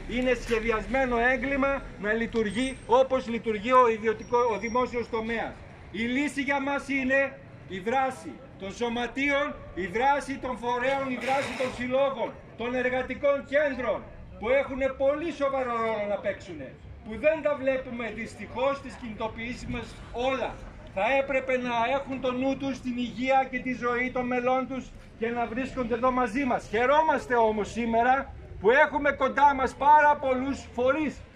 Είναι σχεδιασμένο έγκλημα να λειτουργεί όπως λειτουργεί ο δημόσιος τομέας. Η λύση για μας είναι η δράση των σωματείων, η δράση των φορέων, η δράση των συλλόγων, των εργατικών κέντρων που έχουν πολύ σοβαρό ρόλο να παίξουν, που δεν τα βλέπουμε δυστυχώς στις κινητοποιήσεις μας όλα. Θα έπρεπε να έχουν το νου τους στην υγεία και τη ζωή των μελών τους και να βρίσκονται εδώ μαζί μας. Χαιρόμαστε όμως σήμερα που έχουμε κοντά μας πάρα πολλούς φορείς